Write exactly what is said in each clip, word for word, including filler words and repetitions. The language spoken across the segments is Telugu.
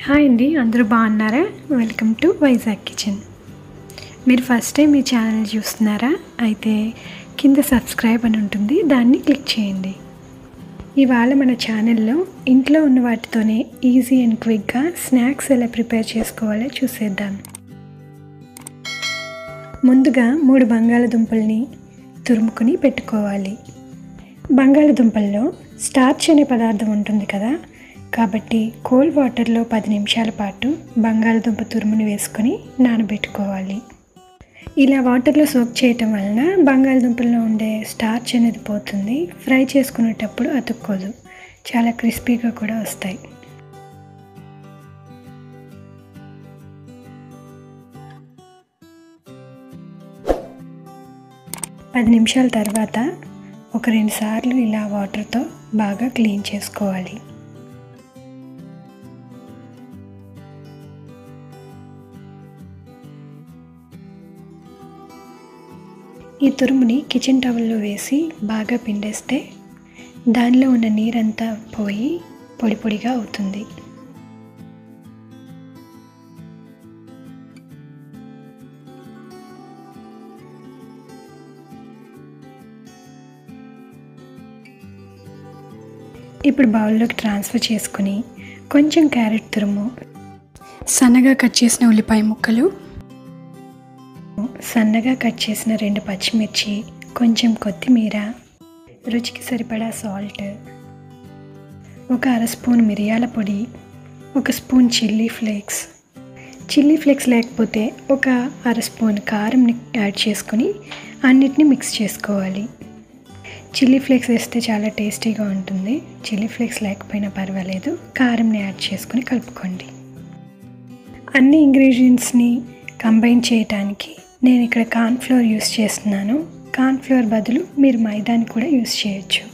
హాయ్ అండి, అందరూ బాగున్నారా? Welcome to Vizag kitchen. మీరు ఫస్ట్ టైం మీ ఛానల్ చూస్తున్నారా? అయితే కింద సబ్స్క్రైబ్ అని ఉంటుంది, దాన్ని క్లిక్ చేయండి. ఇవాళ మన ఛానల్లో ఇంట్లో ఉన్న వాటితోనే ఈజీ అండ్ క్విక్గా స్నాక్స్ ఎలా ప్రిపేర్ చేసుకోవాలో చూసేద్దాం. ముందుగా మూడు బంగాళదుంపల్ని తురుముకుని పెట్టుకోవాలి. బంగాళదుంపల్లో స్టార్చ్ అనే పదార్థం ఉంటుంది కదా, కాబట్టి కోల్డ్ వాటర్లో పది నిమిషాల పాటు బంగాళదుంప తురుముని వేసుకొని నానబెట్టుకోవాలి. ఇలా వాటర్లో సోక్ చేయటం వలన బంగాళదుంపల్లో ఉండే స్టార్చ్ అనేది పోతుంది. ఫ్రై చేసుకునేటప్పుడు అతుక్కోదు, చాలా క్రిస్పీగా కూడా వస్తాయి. పది నిమిషాల తర్వాత ఒక రెండు సార్లు ఇలా వాటర్తో బాగా క్లీన్ చేసుకోవాలి. ఈ తురుముని కిచెన్ టవల్లో వేసి బాగా పిండేస్తే దానిలో ఉన్న నీరంతా పోయి పొడి పొడిగా అవుతుంది. ఇప్పుడు బౌల్లోకి ట్రాన్స్ఫర్ చేసుకుని కొంచెం క్యారెట్ తురుము, సన్నగా కట్ చేసిన ఉల్లిపాయ ముక్కలు, సన్నగా కట్ చేసిన రెండు పచ్చిమిర్చి, కొంచెం కొత్తిమీర, రుచికి సరిపడా సాల్ట్, ఒక అర స్పూన్ మిరియాల పొడి, ఒక spoon chilli flakes, chilli flakes లేకపోతే ఒక అర స్పూన్ కారంని యాడ్ చేసుకుని అన్నిటిని మిక్స్ చేసుకోవాలి. చిల్లీ ఫ్లేక్స్ వేస్తే చాలా టేస్టీగా ఉంటుంది. చిల్లీ ఫ్లేక్స్ లేకపోయినా పర్వాలేదు, కారంని యాడ్ చేసుకుని కలుపుకోండి. అన్ని ఇంగ్రీడియంట్స్ని కంబైన్ చేయడానికి నేను ఇక్కడ కార్న్ఫ్లోర్ యూస్ చేస్తున్నాను. కార్న్ఫ్లోర్ బదులు మీరు మైదాని కూడా యూస్ చేయొచ్చు.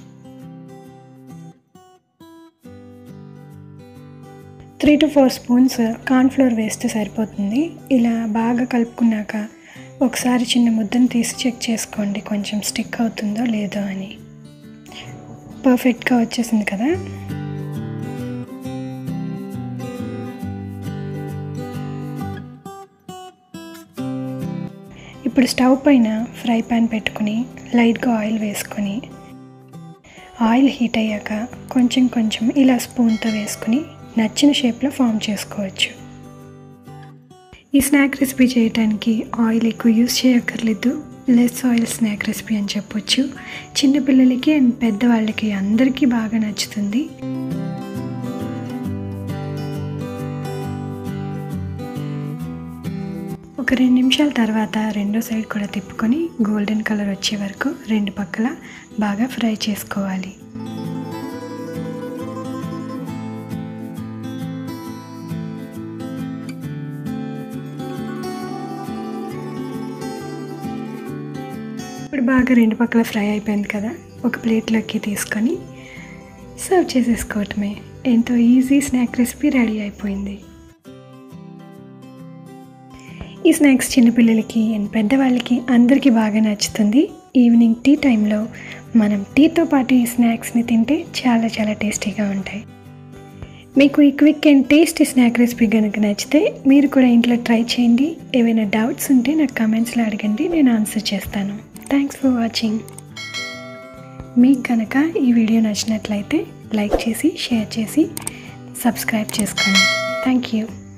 Three to four spoons cornflour వేస్తే సరిపోతుంది. ఇలా బాగా కలుపుకున్నాక ఒకసారి చిన్న ముద్దను తీసి చెక్ చేసుకోండి, కొంచెం స్టిక్ అవుతుందో లేదో అని. పర్ఫెక్ట్గా వచ్చేసింది కదా. ఇప్పుడు స్టవ్ పైన ఫ్రై ప్యాన్ పెట్టుకుని లైట్గా ఆయిల్ వేసుకొని, ఆయిల్ హీట్ అయ్యాక కొంచెం కొంచెం ఇలా స్పూన్తో వేసుకుని నచ్చిన షేప్లో ఫామ్ చేసుకోవచ్చు. ఈ స్నాక్ రెసిపీ చేయడానికి ఆయిల్ ఎక్కువ యూస్ చేయక్కర్లేదు, లెస్ ఆయిల్ స్నాక్ రెసిపీ అని చెప్పొచ్చు. చిన్నపిల్లలకి అండ్ పెద్దవాళ్ళకి అందరికీ బాగా నచ్చుతుంది. ఒక రెండు నిమిషాల తర్వాత రెండో సైడ్ కూడా తిప్పుకొని గోల్డెన్ కలర్ వచ్చే వరకు రెండు పక్కల బాగా ఫ్రై చేసుకోవాలి. ఇప్పుడు బాగా రెండు పక్కల ఫ్రై అయిపోయింది కదా, ఒక ప్లేట్లోకి తీసుకొని సర్వ్ చేసేసుకోవటమే. ఎంతో ఈజీ స్నాక్ రెసిపీ రెడీ అయిపోయింది. ఈ స్నాక్స్ చిన్నపిల్లలకి అండ్ పెద్దవాళ్ళకి అందరికీ బాగా నచ్చుతుంది. ఈవినింగ్ టీ టైంలో మనం టీతో పాటు ఈ స్నాక్స్ని తింటే చాలా చాలా టేస్టీగా ఉంటాయి. మీకు ఈ quick and tasty snack recipe కనుక నచ్చితే మీరు కూడా ఇంట్లో ట్రై చేయండి. ఏవైనా డౌట్స్ ఉంటే నాకు కామెంట్స్లో అడగండి, నేను ఆన్సర్ చేస్తాను. Thanks for watching. మీకు కనుక ఈ వీడియో నచ్చినట్లయితే లైక్ చేసి, షేర్ చేసి, సబ్స్క్రైబ్ చేసుకోండి. Thank you.